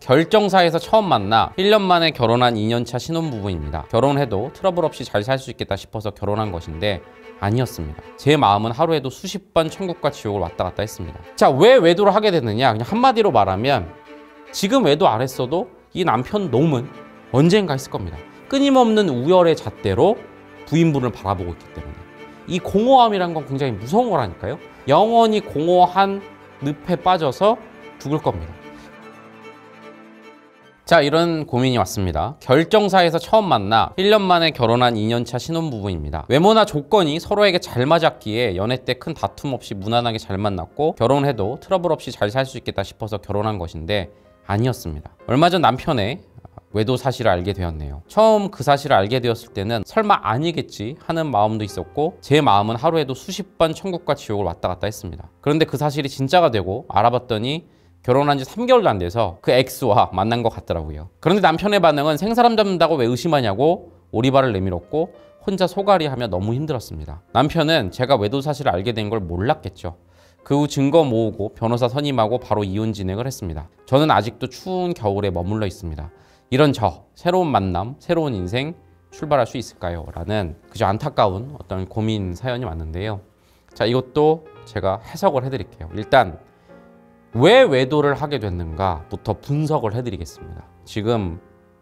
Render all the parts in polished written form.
결정사에서 처음 만나 1년 만에 결혼한 2년차 신혼부부입니다. 결혼해도 트러블 없이 잘 살 수 있겠다 싶어서 결혼한 것인데 아니었습니다. 제 마음은 하루에도 수십 번 천국과 지옥을 왔다 갔다 했습니다. 자, 왜 외도를 하게 됐느냐? 그냥 한마디로 말하면 지금 외도 안 했어도 이 남편 놈은 언젠가 했을 겁니다. 끊임없는 우열의 잣대로 부인분을 바라보고 있기 때문에. 이 공허함이란 건 굉장히 무서운 거라니까요. 영원히 공허한 늪에 빠져서 죽을 겁니다. 자, 이런 고민이 왔습니다. 결정사에서 처음 만나 1년 만에 결혼한 2년차 신혼부부입니다. 외모나 조건이 서로에게 잘 맞았기에 연애 때 큰 다툼 없이 무난하게 잘 만났고 결혼해도 트러블 없이 잘 살 수 있겠다 싶어서 결혼한 것인데 아니었습니다. 얼마 전 남편의 외도 사실을 알게 되었네요. 처음 그 사실을 알게 되었을 때는 설마 아니겠지 하는 마음도 있었고 제 마음은 하루에도 수십 번 천국과 지옥을 왔다 갔다 했습니다. 그런데 그 사실이 진짜가 되고 알아봤더니 결혼한 지 3개월도 안 돼서 그 엑스와 만난 것 같더라고요. 그런데 남편의 반응은 생사람 잡는다고 왜 의심하냐고 오리발을 내밀었고 혼자 소갈이하며 너무 힘들었습니다. 남편은 제가 외도 사실을 알게 된 걸 몰랐겠죠. 그 후 증거 모으고 변호사 선임하고 바로 이혼 진행을 했습니다. 저는 아직도 추운 겨울에 머물러 있습니다. 이런 새로운 만남, 새로운 인생 출발할 수 있을까요? 라는 그저 안타까운 어떤 고민 사연이 왔는데요. 자, 이것도 제가 해석을 해드릴게요. 일단 왜 외도를 하게 됐는가부터 분석을 해드리겠습니다. 지금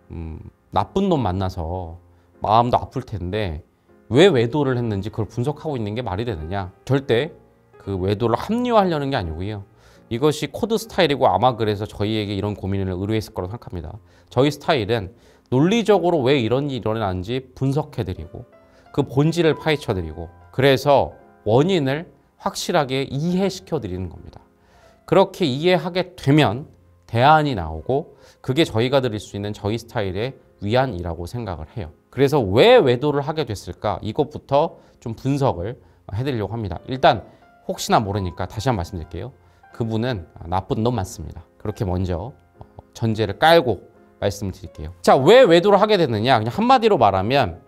나쁜 놈 만나서 마음도 아플 텐데 왜 외도를 했는지 그걸 분석하고 있는 게 말이 되느냐? 절대 그 외도를 합리화하려는 게 아니고요. 이것이 코드 스타일이고 아마 그래서 저희에게 이런 고민을 의뢰했을 거라고 생각합니다. 저희 스타일은 논리적으로 왜 이런 일이 일어나는지 분석해드리고 그 본질을 파헤쳐드리고 그래서 원인을 확실하게 이해시켜드리는 겁니다. 그렇게 이해하게 되면 대안이 나오고 그게 저희가 드릴 수 있는 저희 스타일의 위안이라고 생각을 해요. 그래서 왜 외도를 하게 됐을까? 이것부터 좀 분석을 해드리려고 합니다. 일단 혹시나 모르니까 다시 한번 말씀드릴게요. 그분은 나쁜 놈 맞습니다. 그렇게 먼저 전제를 깔고 말씀을 드릴게요. 자, 왜 외도를 하게 됐느냐? 그냥 한마디로 말하면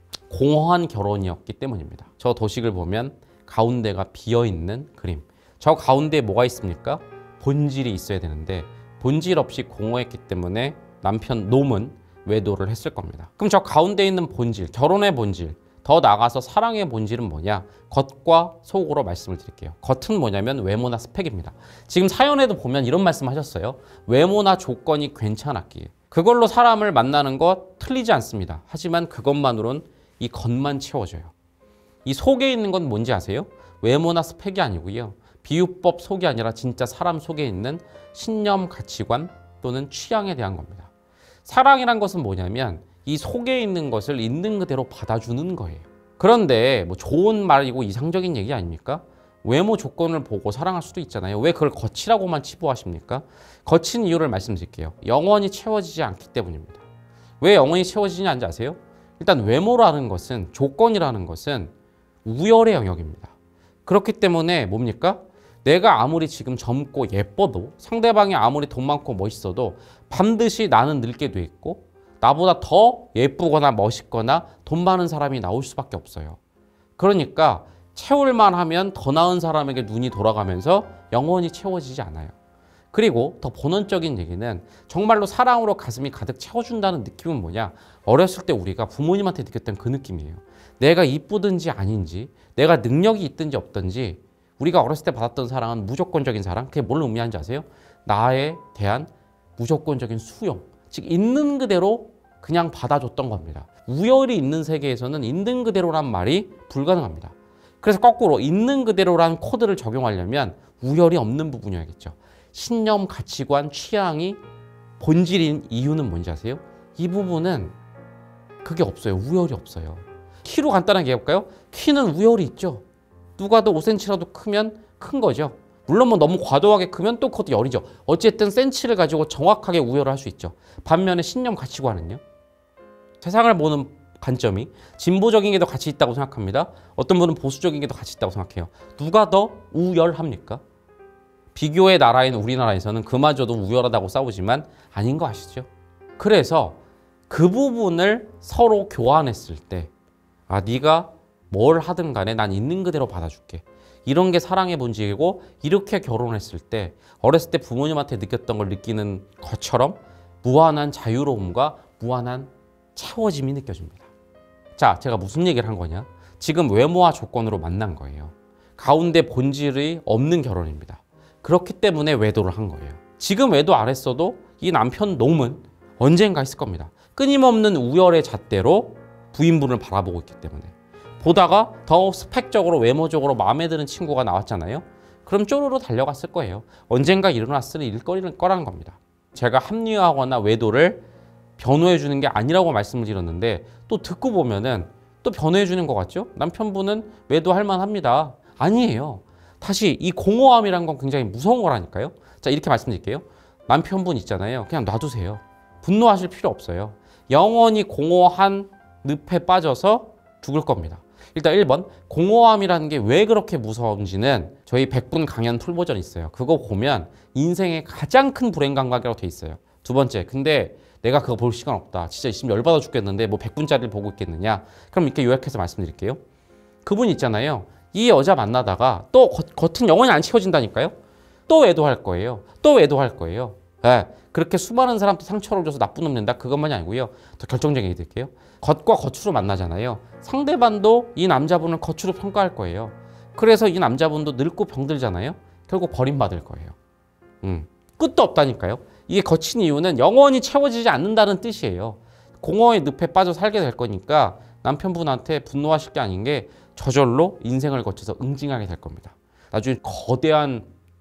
공허한 결혼이었기 때문입니다. 저 도식을 보면 가운데가 비어있는 그림. 저 가운데에 뭐가 있습니까? 본질이 있어야 되는데 본질 없이 공허했기 때문에 남편 놈은 외도를 했을 겁니다. 그럼 저 가운데 있는 본질, 결혼의 본질, 더 나아가서 사랑의 본질은 뭐냐? 겉과 속으로 말씀을 드릴게요. 겉은 뭐냐면 외모나 스펙입니다. 지금 사연에도 보면 이런 말씀 하셨어요. 외모나 조건이 괜찮았기에. 그걸로 사람을 만나는 것 틀리지 않습니다. 하지만 그것만으로는 이 겉만 채워져요. 이 속에 있는 건 뭔지 아세요? 외모나 스펙이 아니고요. 비유법 속이 아니라 진짜 사람 속에 있는 신념, 가치관 또는 취향에 대한 겁니다. 사랑이란 것은 뭐냐면 이 속에 있는 것을 있는 그대로 받아주는 거예요. 그런데 뭐 좋은 말이고 이상적인 얘기 아닙니까? 외모 조건을 보고 사랑할 수도 있잖아요. 왜 그걸 겉이라고만 치부하십니까? 겉인 이유를 말씀드릴게요. 영원히 채워지지 않기 때문입니다. 왜 영원히 채워지지 않는지 아세요? 일단 외모라는 것은, 조건이라는 것은 우열의 영역입니다. 그렇기 때문에 뭡니까? 내가 아무리 지금 젊고 예뻐도 상대방이 아무리 돈 많고 멋있어도 반드시 나는 늙게 돼 있고 나보다 더 예쁘거나 멋있거나 돈 많은 사람이 나올 수밖에 없어요. 그러니까 채울만 하면 더 나은 사람에게 눈이 돌아가면서 영원히 채워지지 않아요. 그리고 더 본원적인 얘기는 정말로 사랑으로 가슴이 가득 채워준다는 느낌은 뭐냐? 어렸을 때 우리가 부모님한테 느꼈던 그 느낌이에요. 내가 이쁘든지 아닌지, 내가 능력이 있든지 없든지 우리가 어렸을 때 받았던 사랑은 무조건적인 사랑. 그게 뭘 의미하는지 아세요? 나에 대한 무조건적인 수용. 즉 있는 그대로 그냥 받아줬던 겁니다. 우열이 있는 세계에서는 있는 그대로란 말이 불가능합니다. 그래서 거꾸로 있는 그대로란 코드를 적용하려면 우열이 없는 부분이어야겠죠. 신념, 가치관, 취향이 본질인 이유는 뭔지 아세요? 이 부분은 그게 없어요. 우열이 없어요. 키로 간단하게 해볼까요? 키는 우열이 있죠. 누가 더 5cm라도 크면 큰 거죠. 물론 뭐 너무 과도하게 크면 또 그것도 열이죠. 어쨌든 센치를 가지고 정확하게 우열을 할 수 있죠. 반면에 신념 가치관은요. 세상을 보는 관점이 진보적인 게 더 가치 있다고 생각합니다. 어떤 분은 보수적인 게 더 가치 있다고 생각해요. 누가 더 우열합니까? 비교의 나라인 우리나라에서는 그마저도 우열하다고 싸우지만 아닌 거 아시죠? 그래서 그 부분을 서로 교환했을 때 네가 뭘 하든 간에 난 있는 그대로 받아줄게. 이런 게 사랑의 본질이고 이렇게 결혼했을 때 어렸을 때 부모님한테 느꼈던 걸 느끼는 것처럼 무한한 자유로움과 무한한 채워짐이 느껴집니다. 자, 제가 무슨 얘기를 한 거냐? 지금 외모와 조건으로 만난 거예요. 가운데 본질이 없는 결혼입니다. 그렇기 때문에 외도를 한 거예요. 지금 외도 안 했어도 이 남편 놈은 언젠가 있을 겁니다. 끊임없는 우열의 잣대로 부인분을 바라보고 있기 때문에. 보다가 더 스펙적으로 외모적으로 마음에 드는 친구가 나왔잖아요. 그럼 쪼르르 달려갔을 거예요. 언젠가 일어났을 일거리일 거라는 겁니다. 제가 합리화하거나 외도를 변호해 주는 게 아니라고 말씀을 드렸는데 또 듣고 보면은 또 변호해 주는 것 같죠? 남편분은 외도할 만합니다. 아니에요. 다시 이 공허함이란 건 굉장히 무서운 거라니까요. 자, 이렇게 말씀드릴게요. 남편분 있잖아요. 그냥 놔두세요. 분노하실 필요 없어요. 영원히 공허한 늪에 빠져서 죽을 겁니다. 일단 1번, 공허함이라는 게 왜 그렇게 무서운지는 저희 100분 강연 풀버전 있어요. 그거 보면 인생의 가장 큰 불행 감각이라고 돼 있어요. 두 번째, 근데 내가 그거 볼 시간 없다. 진짜 지금 열받아 죽겠는데 뭐 100분짜리를 보고 있겠느냐. 그럼 이렇게 요약해서 말씀드릴게요. 그분 있잖아요. 이 여자 만나다가 또 겉은 영원히 안 채워진다니까요. 또 외도할 거예요. 또 외도할 거예요. 네. 그렇게 수많은 사람한테 상처를 줘서 나쁜 놈 된다. 그것만이 아니고요. 더 결정적인 얘기 드릴게요. 겉과 겉으로 만나잖아요. 상대방도 이 남자분을 겉으로 평가할 거예요. 그래서 이 남자분도 늙고 병들잖아요. 결국 버림받을 거예요. 끝도 없다니까요. 이게 거친 이유는 영원히 채워지지 않는다는 뜻이에요. 공허의 늪에 빠져 살게 될 거니까 남편분한테 분노하실 게 아닌 게 저절로 인생을 거쳐서 응징하게 될 겁니다. 나중에 거대한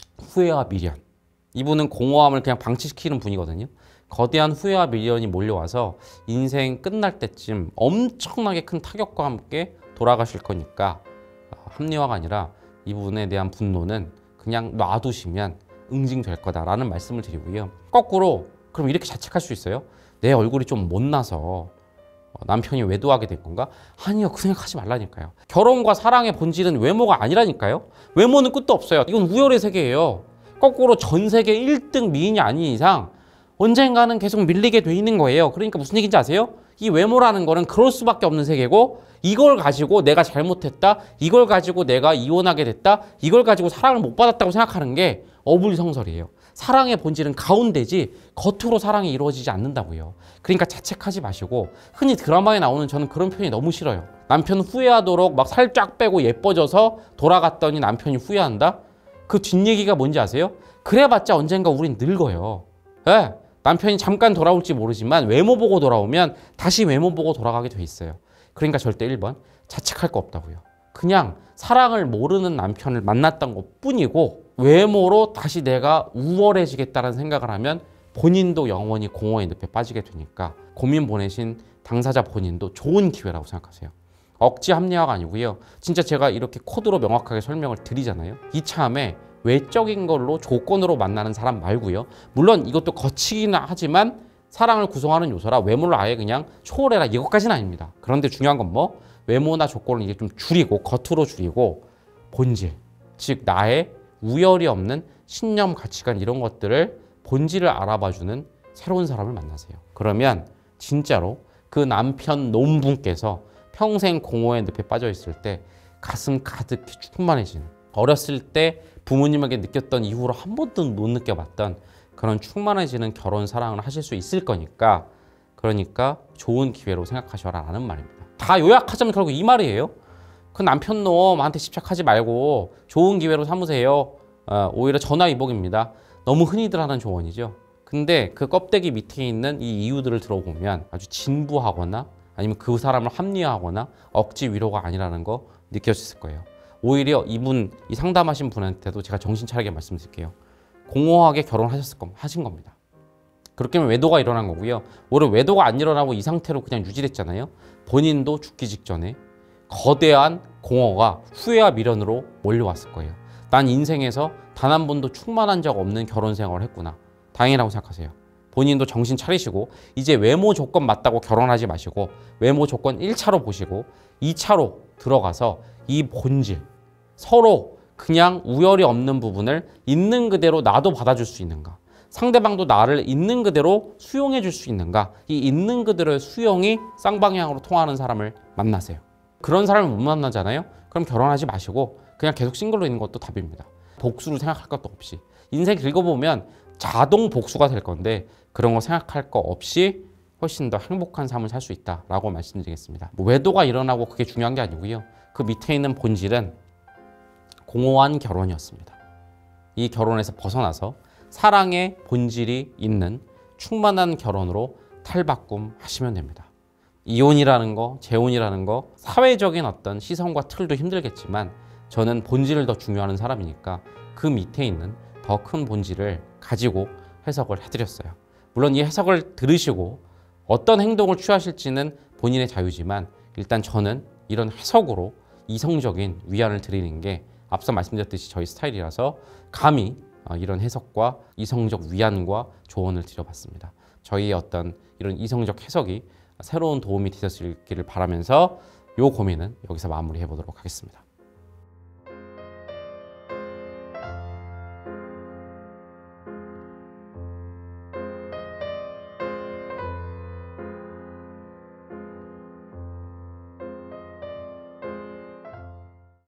후회와 미련. 이분은 공허함을 그냥 방치시키는 분이거든요. 거대한 후회와 미련이 몰려와서 인생 끝날 때쯤 엄청나게 큰 타격과 함께 돌아가실 거니까 합리화가 아니라 이분에 대한 분노는 그냥 놔두시면 응징될 거다라는 말씀을 드리고요. 거꾸로 그럼 이렇게 자책할 수 있어요? 내 얼굴이 좀 못나서 남편이 외도하게 된 건가? 아니요, 그 생각하지 말라니까요. 결혼과 사랑의 본질은 외모가 아니라니까요. 외모는 끝도 없어요. 이건 우열의 세계예요. 거꾸로 전 세계 1등 미인이 아닌 이상 언젠가는 계속 밀리게 돼 있는 거예요. 그러니까 무슨 얘기인지 아세요? 이 외모라는 거는 그럴 수밖에 없는 세계고 이걸 가지고 내가 잘못했다, 이걸 가지고 내가 이혼하게 됐다, 이걸 가지고 사랑을 못 받았다고 생각하는 게 어불성설이에요. 사랑의 본질은 가운데지 겉으로 사랑이 이루어지지 않는다고요. 그러니까 자책하지 마시고 흔히 드라마에 나오는 저는 그런 표현이 너무 싫어요. 남편 후회하도록 막 살 쫙 빼고 예뻐져서 돌아갔더니 남편이 후회한다? 그 뒷얘기가 뭔지 아세요? 그래봤자 언젠가 우린 늙어요. 네, 남편이 잠깐 돌아올지 모르지만 외모 보고 돌아오면 다시 외모 보고 돌아가게 돼 있어요. 그러니까 절대 1번 자책할 거 없다고요. 그냥 사랑을 모르는 남편을 만났던 것 뿐이고 외모로 다시 내가 우월해지겠다는 생각을 하면 본인도 영원히 공허의 늪에 빠지게 되니까 고민 보내신 당사자 본인도 좋은 기회라고 생각하세요. 억지 합리화가 아니고요. 진짜 제가 이렇게 코드로 명확하게 설명을 드리잖아요. 이참에 외적인 걸로 조건으로 만나는 사람 말고요. 물론 이것도 거치기는 하지만 사랑을 구성하는 요소라 외모를 아예 그냥 초월해라 이것까지는 아닙니다. 그런데 중요한 건 뭐? 외모나 조건을 이제 좀 줄이고 겉으로 줄이고 본질, 즉 나의 우열이 없는 신념, 가치관 이런 것들을 본질을 알아봐주는 새로운 사람을 만나세요. 그러면 진짜로 그 남편 놈분께서 평생 공허의 늪에 빠져 있을 때 가슴 가득히 충만해지는, 어렸을 때 부모님에게 느꼈던 이후로 한 번도 못 느껴봤던 그런 충만해지는 결혼 사랑을 하실 수 있을 거니까, 그러니까 좋은 기회로 생각하셔라 라는 말입니다. 다 요약하자면 결국 이 말이에요. 그 남편 놈한테 집착하지 말고 좋은 기회로 삼으세요. 오히려 전화위복입니다. 너무 흔히들 하는 조언이죠. 근데 그 껍데기 밑에 있는 이 이유들을 들어보면 아주 진부하거나 아니면 그 사람을 합리화하거나 억지 위로가 아니라는 거 느껴졌을 거예요. 오히려 이분, 이 상담하신 분한테도 제가 정신 차리게 말씀드릴게요. 공허하게 하신 겁니다. 그렇게 하면 외도가 일어난 거고요. 오히려 외도가 안 일어나고 이 상태로 그냥 유지됐잖아요. 본인도 죽기 직전에 거대한 공허가 후회와 미련으로 몰려왔을 거예요. 난 인생에서 단 한 번도 충만한 적 없는 결혼 생활을 했구나. 다행이라고 생각하세요. 본인도 정신 차리시고 이제 외모 조건 맞다고 결혼하지 마시고 외모 조건 1차로 보시고 2차로 들어가서 이 본질, 서로 그냥 우열이 없는 부분을 있는 그대로 나도 받아줄 수 있는가, 상대방도 나를 있는 그대로 수용해 줄 수 있는가, 이 있는 그대로의 수용이 쌍방향으로 통하는 사람을 만나세요. 그런 사람을 못 만나잖아요. 그럼 결혼하지 마시고 그냥 계속 싱글로 있는 것도 답입니다. 복수를 생각할 것도 없이 인생 읽어보면 자동 복수가 될 건데 그런 거 생각할 거 없이 훨씬 더 행복한 삶을 살 수 있다라고 말씀드리겠습니다. 뭐 외도가 일어나고 그게 중요한 게 아니고요. 그 밑에 있는 본질은 공허한 결혼이었습니다. 이 결혼에서 벗어나서 사랑의 본질이 있는 충만한 결혼으로 탈바꿈하시면 됩니다. 이혼이라는 거, 재혼이라는 거 사회적인 어떤 시선과 틀도 힘들겠지만 저는 본질을 더 중요하는 사람이니까 그 밑에 있는 더 큰 본질을 가지고 해석을 해드렸어요. 물론 이 해석을 들으시고 어떤 행동을 취하실지는 본인의 자유지만 일단 저는 이런 해석으로 이성적인 위안을 드리는 게 앞서 말씀드렸듯이 저희 스타일이라서 감히 이런 해석과 이성적 위안과 조언을 드려봤습니다. 저희의 어떤 이런 이성적 해석이 새로운 도움이 되셨기를 바라면서 이 고민은 여기서 마무리해 보도록 하겠습니다.